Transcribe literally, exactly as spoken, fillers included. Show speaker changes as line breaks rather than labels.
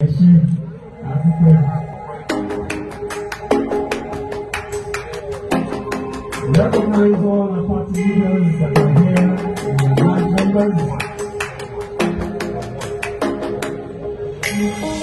ṣe àdúgbò. Recognize all the party leaders that are here and the branch members.